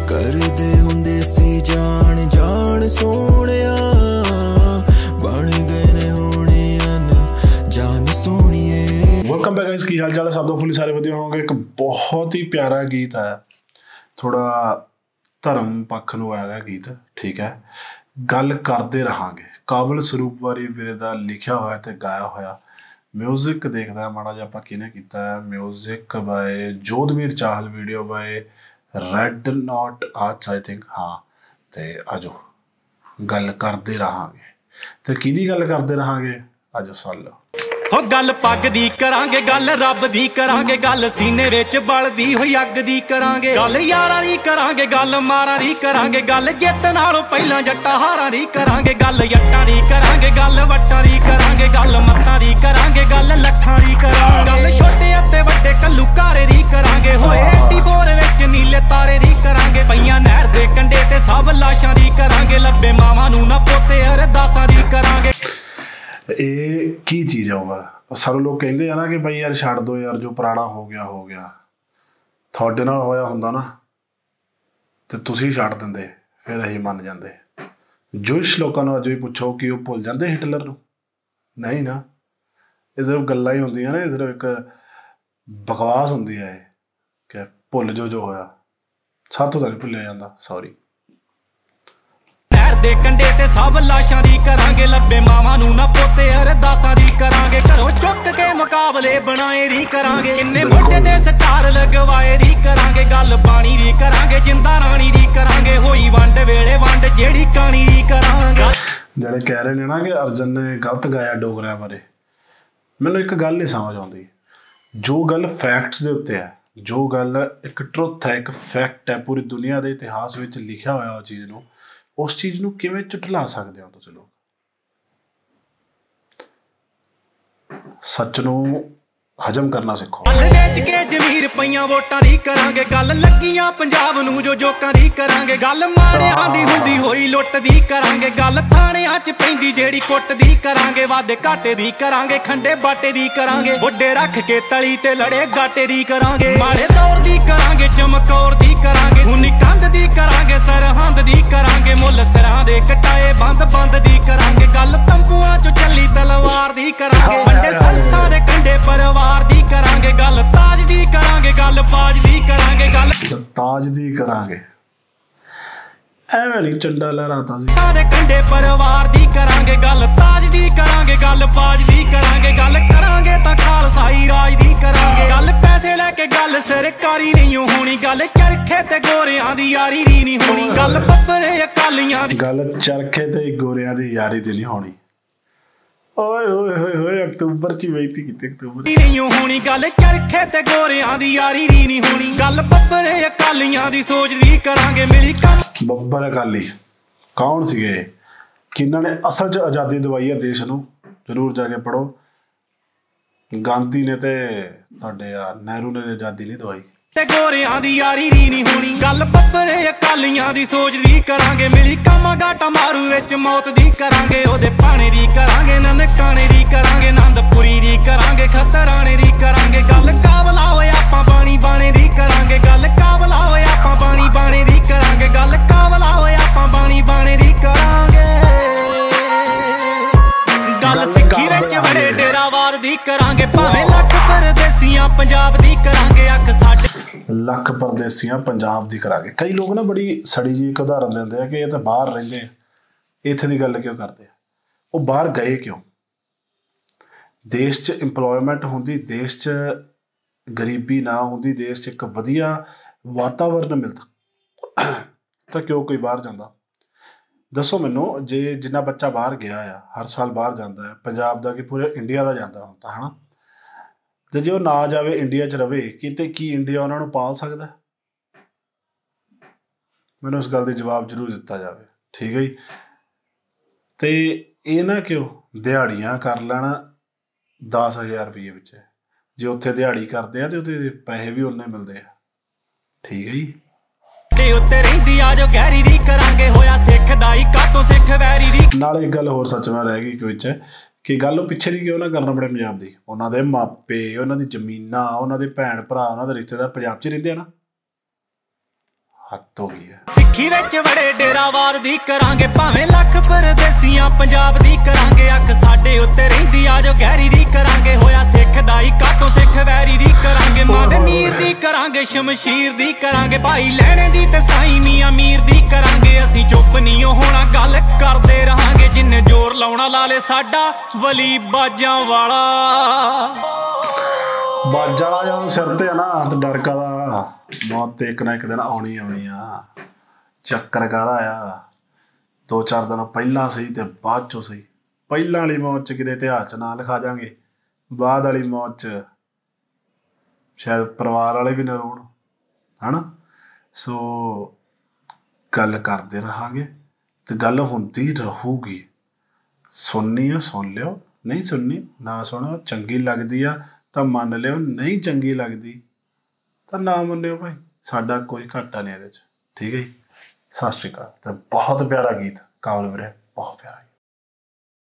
करदे हुंदे सी जान जान सोहणिया बन गए ने हुणे जान सोहणिए। वेलकम बैक गाइस, की हाल चाल है? सब फुली सारे वधिया होंगे। एक बहुत ही प्यारा गीत है, थोड़ा धर्म पक्ष नूं आया गीत, ठीक है। गल करते रहांगे काबल सरੂਪ वारी वीरे दा लिखिया होया ते गाया होया। म्यूजिक देखदा माड़ा जिहा आपां किहने कीता है। Music by Jodhveer Chahal, video by red knot arts I think. हाँ ते आजो गल करते रहांगे। ते किहदी गल करते रहांगे आजो सुन लो। हो गल पग दी करांगे, गल रब दी करांगे, गल सीने विच बलदी होई अग दी करांगे, गल यारां दी करांगे, गल मारां दी करांगे, गल जित नालों पहिलां जट्टां हारां दी करांगे, गल यट्टां दी करांगे, गल वट्टां दी करांगे, गल मत्तां दी करांगे, गल लट्ठां दी करांगे, गल छोटे अते वड्डे कल्लू कारे दी करांगे, होए 84 विच नीले तारे दी करांगे, पईयां नहर दे कंढे ते सब लाशां दी करांगे, लब्बे मावां नूं ना पोते अरदासां दी करांगे। ये की चीज़ है ओवर सारे लोग कहते हैं ना कि भाई यार छड़ दो यार, जो पुराना हो गया थोड़े नाल होया हुंदा ना ते तुसीं छड़ दिंदे, फिर असीं मन जांदे। जूश लोकां नूं अज भी पुछो कि वो भुल जांदे हिटलर नूं? नहीं ना, ये सिर्फ गल्लां ही हुंदियां ने, सिर्फ एक बकवास हुंदी है कि भुल जो होया। साथों तां नहीं भुल्लिया जांदा, सॉरी। दे कंडे ते सब लाशां दी करांगे, लब्बे मावां नूं ना पोते अरदासां दी करांगे, घरों चुक के मुकाबले बनाए दी करांगे, किन्ने मोढे ते स्टार लगवाए दी करांगे, गल पानी दी करांगे, जिंदा रानी दी करांगे, होई वंड वेले वंड जेड़ी कहानी दी करांगे। ਜਿਹੜੇ कह रहे ने ना कि अर्जन ने गलत गाया डोगरिਆਂ बारे, मैनूं एक गल नहीं समझ आउंदी। जो गल फैक्ट्स दे उत्ते है, जो गल एक ट्रुथ है, एक फैक्ट है, पूरी दुनिया के इतिहास में लिखिया होया उस चीज़ नूं, उस चीज़ नूं किवें झुठला सकदे हो तुसीं लोग? सच नूं हजम करना सीखो। गल वेच के जमीर पईयां वोटां दी करांगे, गल लगियां पंजाब नूं जो जोकां दी करांगे, गल माड़ियां दी हुंदी होई लुੱਟ दी करांगे, गल थाणियां च पैंदी जेड़ी कुੱਟ दी करांगे, वादे घाटे दी करांगे, खंडे बाटे दी करांगे, बुड्ढे रख के तली ते लड़े गाटे दी करांगे, माड़े दौर दी करांगे, चमकौर दी करांगे, हुनी कंध दी करांगे, सरहंद दी करांगे, मुੱਲ सिरां दे कटाए बंद बंद दी करांगे, गल तंबूआं चों चली तलवार दी करांगे, वंडे सरसां दे कंढे परवार दी करांगे, गल ताज दी करांगे, गल बाज दी करांगे, गल ताज दी करांगे। ਐਵੇਂ ਨਹੀਂ ਚੰਡਾ ਲਹਿਰਾਤਾ ਸੀ। ਸਾਰੇ ਕੰਢੇ ਪਰਿਵਾਰ ਦੀ ਕਰਾਂਗੇ, ਗੱਲ ਤਾਜ ਦੀ ਕਰਾਂਗੇ, ਗੱਲ ਬਾਜ ਦੀ ਕਰਾਂਗੇ, ਗੱਲ ਕਰਾਂਗੇ ਤਾਂ ਖਾਲਸਾਈ ਰਾਜ ਦੀ ਕਰਾਂਗੇ, ਗੱਲ ਪੈਸੇ ਲੈ ਕੇ ਗੱਲ ਸਰਕਾਰੀ ਨਹੀਂ ਹੋਣੀ, ਗੱਲ ਚਰਖੇ ਤੇ ਗੋਰਿਆਂ ਦੀ ਯਾਰੀ ਦੀ ਨਹੀਂ ਹੋਣੀ, ਗੱਲ ਬੱਬਰੇ ਅਕਾਲੀਆਂ ਦੀ, ਗੱਲ ਚਰਖੇ ਤੇ ਗੋਰਿਆਂ ਦੀ ਯਾਰੀ ਦੀ ਨਹੀਂ ਹੋਣੀ। ਓਏ ਹੋਏ ਹੋਏ ਹੋਏ ਅਕਤੂਬਰ ਚ ਬੇਇੱਜ਼ਤੀ ਕੀਤੀ, ਅਕਤੂਬਰ ਨਹੀਂ ਹੋਣੀ, ਗੱਲ ਚਰਖੇ ਤੇ ਗੋਰਿਆਂ ਦੀ ਯਾਰੀ ਦੀ ਨਹੀਂ ਹੋਣੀ, ਗੱਲ ਬੱਬਰੇ ਅਕਾਲੀਆਂ ਦੀ ਸੋਚਦੀ ਕਰਾਂਗੇ, ਮਿਲੀ ਕੰਮ। ਬੱਬਰ ਅਕਾਲੀ ਕੌਣ ਸੀਗੇ? ਕਿਹਨਾਂ ਨੇ ਅਸਲ 'ਚ ਆਜ਼ਾਦੀ ਦਵਾਈ ਹੈ ਦੇਸ਼ ਨੂੰ? ਜ਼ਰੂਰ ਜਾ ਕੇ ਪੜ੍ਹੋ। ਗਾਂਧੀ ਨੇ ਤੇ ਤੁਹਾਡੇ ਨਹਿਰੂ ਨੇ ਆਜ਼ਾਦੀ ਨਹੀਂ ਦਵਾਈ। ਤੇ ਗੋਰਿਆਂ ਦੀ ਯਾਰੀ ਦੀ ਨਹੀਂ ਹੋਣੀ, ਗੱਲ ਬੱਬਰੇ ਅਕਾਲੀਆਂ ਦੀ ਸੋਚਦੀ ਕਰਾਂਗੇ, ਮਿਲੀ ਕਾਮਾ ਘਾਟਾ ਮਾਰੂ ਵਿੱਚ ਮੌਤ ਦੀ ਕਰਾਂਗੇ, ਉਹਦੇ ਪਾਣੇ ਦੀ ਕਰਾਂਗੇ, ਨਨਕਾਣੇ ਦੀ ਕਰਾਂਗੇ, ਆਨੰਦਪੁਰੀ ਦੀ ਕਰਾਂਗੇ, ਖਤਰਾਣੇ ਦੀ ਕਰਾਂਗੇ, ਗੱਲ ਕਾਬਲਾ ਹੋਏ ਆਪਾਂ ਬਾਣੀ ਬਾਣੇ ਦੀ ਕਰਾਂਗੇ, ਗੱਲ ਕਾਬਲਾ ਹੋਏ ਆਪਾਂ ਬਾਣੀ ਬਾਣੇ ਦੀ ਕਰਾਂਗੇ, ਗੱਲ ਕਾਬਲਾ ਹੋਏ ਆਪਾਂ ਬਾਣੀ ਬਾਣੇ ਦੀ ਕਰਾਂਗੇ, ਗੱਲ ਸਿੱਖੀ ਵਿੱਚ ਬੜੇ ਡੇਰਾਵਾਰ ਦੀ ਕਰਾਂਗੇ, ਭਾਵੇਂ ਲੱਖ ਪਰਦੇਸੀਆਂ ਪੰਜਾਬ ਦੀ ਕਰਾਂਗੇ, ਅੱਖ ਸਾਡੇ ਲੱਖ ਪਰਦੇਸੀਆਂ ਪੰਜਾਬ ਦੀ ਕਰਾਂਗੇ। ਕਈ ਲੋਕ ਨਾ ਬੜੀ ਸੜੀ ਜੀ ਇੱਕ ਉਦਾਹਰਨ ਦਿੰਦੇ ਆ ਕਿ ਇਹ ਤਾਂ ਬਾਹਰ ਰਹਿੰਦੇ ਆ, ਇੱਥੇ ਦੀ ਗੱਲ ਕਿਉਂ ਕਰਦੇ ਆ? ਉਹ ਬਾਹਰ ਗਏ ਕਿਉਂ? ਦੇਸ਼ 'ਚ ਇੰਪਲੋਇਮੈਂਟ ਹੁੰਦੀ, ਦੇਸ਼ 'ਚ ਗਰੀਬੀ ਨਾ ਹੁੰਦੀ, ਦੇਸ਼ 'ਚ ਇੱਕ ਵਧੀਆ ਵਾਤਾਵਰਨ ਮਿਲਦਾ ਤਾਂ ਕਿਉਂ ਕੋਈ ਬਾਹਰ ਜਾਂਦਾ? ਦੱਸੋ ਮੈਨੂੰ। ਜੇ ਜਿੰਨਾ ਬੱਚਾ ਬਾਹਰ ਗਿਆ ਆ, ਹਰ ਸਾਲ ਬਾਹਰ ਜਾਂਦਾ ਹੈ, ਪੰਜਾਬ ਦਾ ਕਿ ਪੂਰੇ ਇੰਡੀਆ ਦਾ ਜਾਂਦਾ ਹੁੰਦਾ ਹੈ ਨਾ, ਤੇ ਜੇ ਉਹ ਨਾ ਜਾਵੇ, ਇੰਡੀਆ 'ਚ ਰਵੇ, ਕਿਤੇ ਕੀ ਇੰਡੀਆ ਉਹਨਾਂ ਨੂੰ ਪਾਲ ਸਕਦਾ? ਮੈਨੂੰ ਇਸ ਗੱਲ ਦਾ ਜਵਾਬ ਜ਼ਰੂਰ ਦਿੱਤਾ ਜਾਵੇ, ਠੀਕ ਹੈ ਜੀ। ਤੇ ਇਹ ਨਾ ਕਿਉਂ ਦਿਹਾੜੀਆਂ ਕਰ ਲੈਣਾ 10,000 ਰੁਪਈਏ ਵਿੱਚ, ਜੇ ਉੱਥੇ ਦਿਹਾੜੀ ਕਰਦੇ ਆ ਤੇ ਉਹਦੇ ਪੈਸੇ ਵੀ ਉਨੇ ਮਿਲਦੇ ਆ, ਠੀਕ ਹੈ ਜੀ। ਤੇ ਉੱਤੇ ਰਹਿੰਦੀ ਆ ਜੋ ਗਹਿਰੀ ਦੀ ਕਰਾਂਗੇ, ਹੋਇਆ ਸਿੱਖ ਦਾ ਹੀ ਕਾਤੋਂ ਸਿੱਖ ਵੈਰੀ ਦੀ। ਨਾਲ ਇੱਕ ਗੱਲ ਹੋਰ ਸੱਚ ਮੈਂ ਰਹਿ ਗਈ ਵਿੱਚ ਕਿ ਗੱਲ ਉਹ ਪਿੱਛੇ ਦੀ ਕਿਉਂ ਨਾ ਕਰਨਾ ਆਪਣੇ ਪੰਜਾਬ ਦੀ। ਉਹਨਾਂ ਦੇ ਮਾਪੇ, ਉਹਨਾਂ ਦੀ ਜ਼ਮੀਨਾਂ, ਉਹਨਾਂ ਦੇ ਭੈਣ ਭਰਾ, ਉਹਨਾਂ ਦੇ ਰਿਸ਼ਤੇਦਾਰ ਪੰਜਾਬ 'ਚ ਰਹਿੰਦੇ ਆ ਨਾ। ਹੱਦ ਹੋ ਗਈ ਹੈ। ਸਿੱਖੀ ਵਿੱਚ ਬੜੇ ਡੇਰਾਵਾਰ ਦੀ ਕਰਾਂਗੇ ਭਾਵੇਂ ਲੱਖ ਪਰਦੇਸੀਆਂ ਪੰਜਾਬ ਦੀ ਕਰਾਂਗੇ ਅੱਖ ਸਾਡੇ ਉੱਤੇ ਰਹਿੰਦੀ ਆ ਜੋ ਗਹਿਰੀ ਦੀ ਕਰਾਂਗੇ ਹੋਇਆ ਸਿੱਖ ਦਾ ਹੀ ਕਾਟੋ ਸਿੱਖ ਵੈਰੀ ਦੀ ਕਰਾਂਗੇ ਮਾਂ ਦੇ ਨੀਰ ਦੀ ਕਰਾਂਗੇ ਸ਼ਮਸ਼ੀਰ ਦੀ ਕਰਾਂਗੇ ਭਾਈ ਲੈਣੇ ਦੀ ਤੇ ਸਾਈਂ ਮੀਆਂ ਮੀਰ ਦੀ ਕਰਾਂਗੇ ਅਸੀਂ ਚੁੱਪ ਨਹੀਂ ਹੋਣਾ ਗੱਲ ਕਰਦੇ ਰਹਾਂਗੇ ਜਿੰਨੇ ਜ਼ੋਰ ਲਾਉਣਾ ਲਾ ਲੇ ਸਾਡਾ ਵਲੀ ਬਾਜਾਂ ਵਾਲਾ ਬਾਜਾ ਜਦੋਂ ਸਿਰ ਤੇ ਆ ਨਾ ਤੇ ਡਰ ਕਾਹਦਾ ਮੌਤ ਤੇ ਇੱਕ ਨਾ ਇੱਕ ਦਿਨ ਆਉਣੀ ਆਉਣੀ ਆ ਚੱਕਰ ਕਾਹਦਾ ਆ 2-4 ਦਿਨ ਪਹਿਲਾਂ ਸਹੀ ਤੇ ਬਾਅਦ ਚੋਂ ਸਹੀ ਪਹਿਲਾਂ ਵਾਲੀ ਮੌਤ ਚ ਕਿਤੇ ਇਤਿਹਾਸ ਚ ਨਾਂ ਲਿਖਾ ਜਾਾਂਗੇ ਬਾਅਦ ਵਾਲੀ ਮੌਤ ਚ ਸ਼ਾਇਦ ਪਰਿਵਾਰ ਵਾਲੇ ਵੀ ਨਾ ਰੋਣ ਹਨਾ। ਸੋ ਗੱਲ ਕਰਦੇ ਰਹਾਂਗੇ ਤੇ ਗੱਲ ਹੁੰਦੀ ਰਹੂਗੀ। ਸੁਣਨੀ ਆ ਸੁਣ ਲਿਓ ਨਹੀਂ ਸੁਣਨੀ ਨਾ ਸੁਣੋ ਚੰਗੀ ਲੱਗਦੀ ਆ ਤਾਂ ਮੰਨ ਲਿਓ ਨਹੀਂ ਚੰਗੀ ਲੱਗਦੀ ਤਾਂ ਨਾ ਮੰਨਿਓ ਭਾਈ ਸਾਡਾ ਕੋਈ ਘਾਟਾ ਨਹੀਂ ਇਹਦੇ 'ਚ ਠੀਕ ਹੈ ਜੀ। ਸਤਿ ਸ਼੍ਰੀ ਅਕਾਲ। ਤੇ ਬਹੁਤ ਪਿਆਰਾ ਗੀਤ ਕਾਬਲ ਵੀਰੇ ਬਹੁਤ ਪਿਆਰਾ।